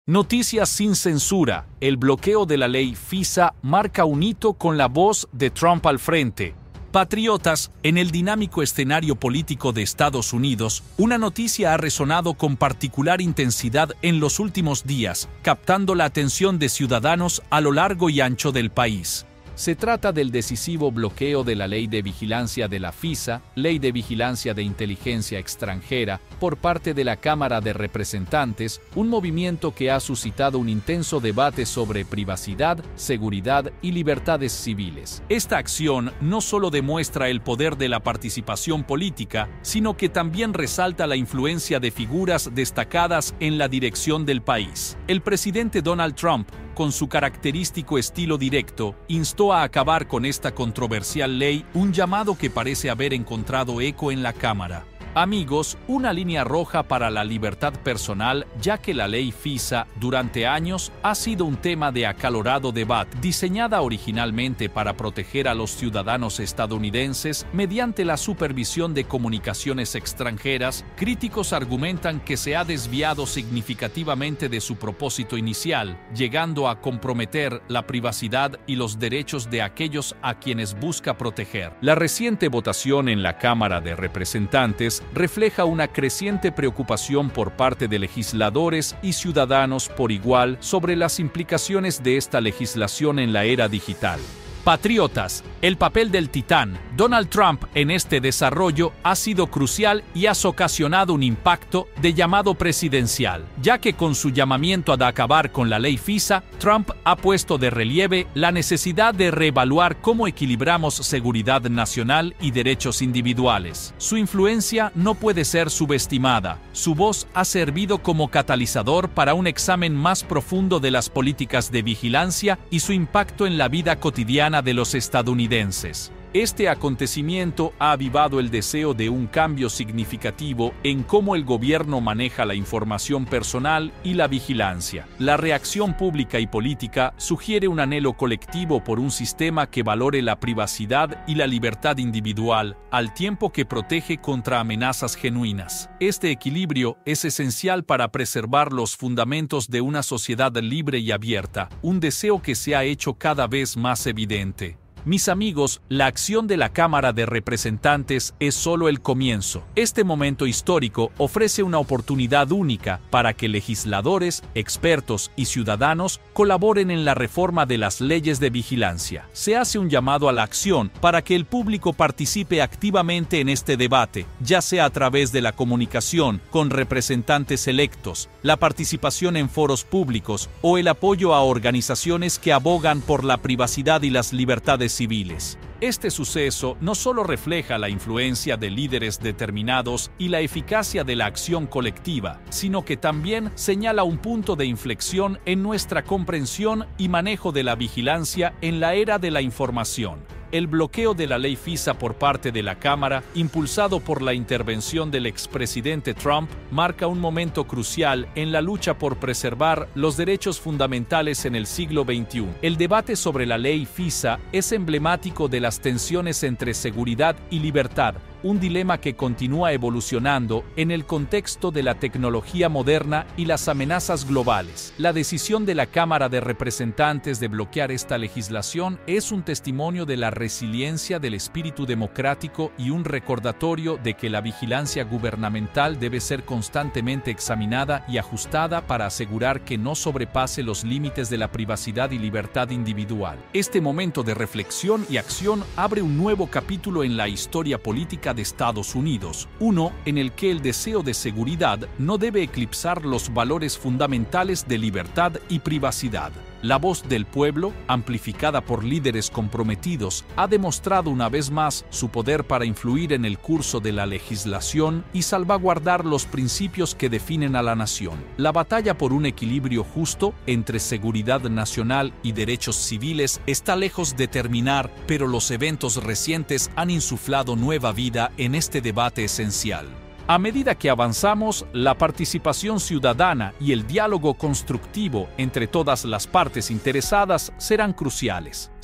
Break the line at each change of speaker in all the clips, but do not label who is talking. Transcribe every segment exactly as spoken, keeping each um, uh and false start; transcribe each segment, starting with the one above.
Noticias sin censura. El bloqueo de la ley FISA marca un hito con la voz de Trump al frente. Patriotas, en el dinámico escenario político de Estados Unidos, una noticia ha resonado con particular intensidad en los últimos días, captando la atención de ciudadanos a lo largo y ancho del país. Se trata del decisivo bloqueo de la Ley de Vigilancia de la FISA, Ley de Vigilancia de Inteligencia Extranjera, por parte de la Cámara de Representantes, un movimiento que ha suscitado un intenso debate sobre privacidad, seguridad y libertades civiles. Esta acción no solo demuestra el poder de la participación política, sino que también resalta la influencia de figuras destacadas en la dirección del país. El presidente Donald Trump, con su característico estilo directo, instó a acabar con esta controversial ley, un llamado que parece haber encontrado eco en la Cámara. Amigos, una línea roja para la libertad personal, ya que la ley FISA durante años ha sido un tema de acalorado debate. Diseñada originalmente para proteger a los ciudadanos estadounidenses mediante la supervisión de comunicaciones extranjeras, críticos argumentan que se ha desviado significativamente de su propósito inicial, llegando a comprometer la privacidad y los derechos de aquellos a quienes busca proteger. La reciente votación en la Cámara de Representantes refleja una creciente preocupación por parte de legisladores y ciudadanos por igual sobre las implicaciones de esta legislación en la era digital. Patriotas, el papel del titán Donald Trump en este desarrollo ha sido crucial y ha ocasionado un impacto de llamado presidencial, ya que con su llamamiento a acabar con la ley FISA, Trump ha puesto de relieve la necesidad de reevaluar cómo equilibramos seguridad nacional y derechos individuales. Su influencia no puede ser subestimada. Su voz ha servido como catalizador para un examen más profundo de las políticas de vigilancia y su impacto en la vida cotidiana de los estadounidenses. Este acontecimiento ha avivado el deseo de un cambio significativo en cómo el gobierno maneja la información personal y la vigilancia. La reacción pública y política sugiere un anhelo colectivo por un sistema que valore la privacidad y la libertad individual, al tiempo que protege contra amenazas genuinas. Este equilibrio es esencial para preservar los fundamentos de una sociedad libre y abierta, un deseo que se ha hecho cada vez más evidente. Mis amigos, la acción de la Cámara de Representantes es solo el comienzo. Este momento histórico ofrece una oportunidad única para que legisladores, expertos y ciudadanos colaboren en la reforma de las leyes de vigilancia. Se hace un llamado a la acción para que el público participe activamente en este debate, ya sea a través de la comunicación con representantes electos, la participación en foros públicos o el apoyo a organizaciones que abogan por la privacidad y las libertades civiles. Este suceso no solo refleja la influencia de líderes determinados y la eficacia de la acción colectiva, sino que también señala un punto de inflexión en nuestra comprensión y manejo de la vigilancia en la era de la información. El bloqueo de la ley FISA por parte de la Cámara, impulsado por la intervención del expresidente Trump, marca un momento crucial en la lucha por preservar los derechos fundamentales en el siglo veintiuno. El debate sobre la ley FISA es emblemático de las tensiones entre seguridad y libertad, un dilema que continúa evolucionando en el contexto de la tecnología moderna y las amenazas globales. La decisión de la Cámara de Representantes de bloquear esta legislación es un testimonio de la resiliencia del espíritu democrático y un recordatorio de que la vigilancia gubernamental debe ser constantemente examinada y ajustada para asegurar que no sobrepase los límites de la privacidad y libertad individual. Este momento de reflexión y acción abre un nuevo capítulo en la historia política de Estados Unidos, uno en el que el deseo de seguridad no debe eclipsar los valores fundamentales de libertad y privacidad. La voz del pueblo, amplificada por líderes comprometidos, ha demostrado una vez más su poder para influir en el curso de la legislación y salvaguardar los principios que definen a la nación. La batalla por un equilibrio justo entre seguridad nacional y derechos civiles está lejos de terminar, pero los eventos recientes han insuflado nueva vida en este debate esencial. A medida que avanzamos, la participación ciudadana y el diálogo constructivo entre todas las partes interesadas serán cruciales.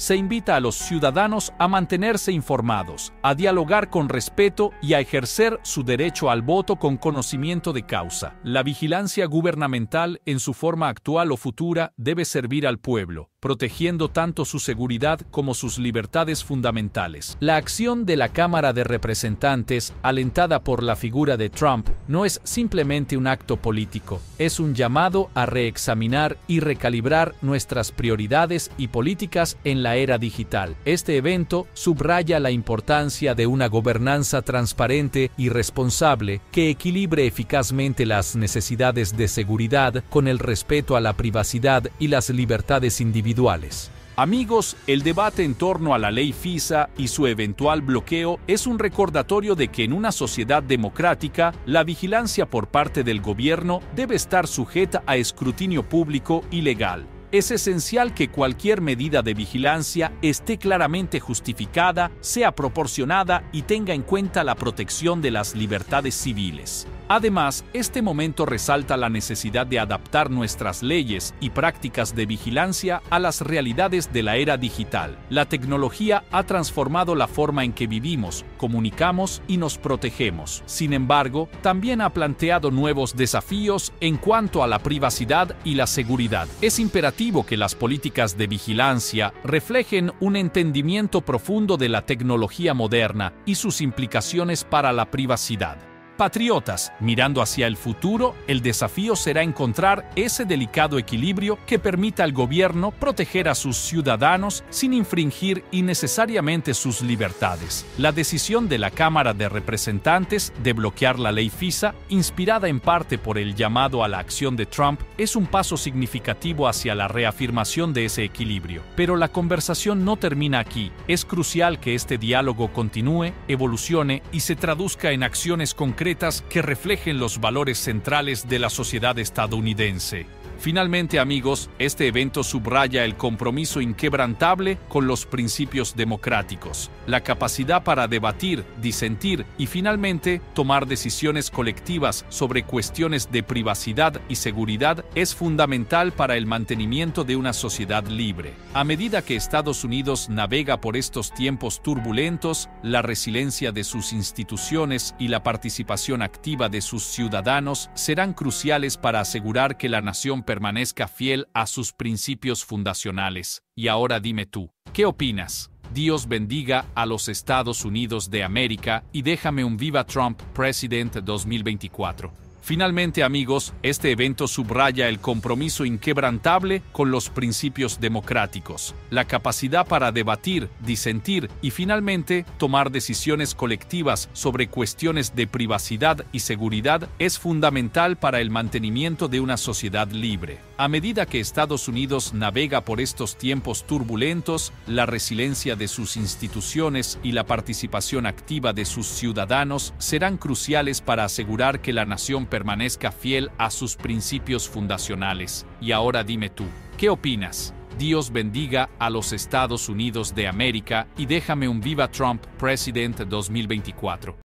se invita a los ciudadanos a mantenerse informados, a dialogar con respeto y a ejercer su derecho al voto con conocimiento de causa. La vigilancia gubernamental, en su forma actual o futura, debe servir al pueblo, protegiendo tanto su seguridad como sus libertades fundamentales. La acción de la Cámara de Representantes, alentada por la figura de Trump, no es simplemente un acto político, es un llamado a reexaminar y recalibrar nuestras prioridades y políticas en la era digital. Este evento subraya la importancia de una gobernanza transparente y responsable que equilibre eficazmente las necesidades de seguridad con el respeto a la privacidad y las libertades individuales. Amigos, el debate en torno a la ley FISA y su eventual bloqueo es un recordatorio de que en una sociedad democrática, la vigilancia por parte del gobierno debe estar sujeta a escrutinio público y legal. Es esencial que cualquier medida de vigilancia esté claramente justificada, sea proporcionada y tenga en cuenta la protección de las libertades civiles. Además, este momento resalta la necesidad de adaptar nuestras leyes y prácticas de vigilancia a las realidades de la era digital. La tecnología ha transformado la forma en que vivimos, comunicamos y nos protegemos. Sin embargo, también ha planteado nuevos desafíos en cuanto a la privacidad y la seguridad. Es imperativo que las políticas de vigilancia reflejen un entendimiento profundo de la tecnología moderna y sus implicaciones para la privacidad. Patriotas, mirando hacia el futuro, el desafío será encontrar ese delicado equilibrio que permita al gobierno proteger a sus ciudadanos sin infringir innecesariamente sus libertades. La decisión de la Cámara de Representantes de bloquear la ley FISA, inspirada en parte por el llamado a la acción de Trump, es un paso significativo hacia la reafirmación de ese equilibrio. Pero la conversación no termina aquí. Es crucial que este diálogo continúe, evolucione y se traduzca en acciones concretas que reflejen los valores centrales de la sociedad estadounidense. Finalmente, amigos, este evento subraya el compromiso inquebrantable con los principios democráticos, la capacidad para debatir, disentir y finalmente tomar decisiones colectivas sobre cuestiones de privacidad y seguridad es fundamental para el mantenimiento de una sociedad libre. A medida que Estados Unidos navega por estos tiempos turbulentos, la resiliencia de sus instituciones y la participación activa de sus ciudadanos serán cruciales para asegurar que la nación permanezca fiel a sus principios fundacionales. Y ahora dime tú, ¿qué opinas? Dios bendiga a los Estados Unidos de América y déjame un Viva Trump President dos mil veinticuatro. Finalmente, amigos, este evento subraya el compromiso inquebrantable con los principios democráticos, la capacidad para debatir, disentir y finalmente tomar decisiones colectivas sobre cuestiones de privacidad y seguridad es fundamental para el mantenimiento de una sociedad libre. A medida que Estados Unidos navega por estos tiempos turbulentos, la resiliencia de sus instituciones y la participación activa de sus ciudadanos serán cruciales para asegurar que la nación permanezca fiel a sus principios fundacionales. Y ahora dime tú, ¿qué opinas? Dios bendiga a los Estados Unidos de América y déjame un Viva Trump President dos mil veinticuatro.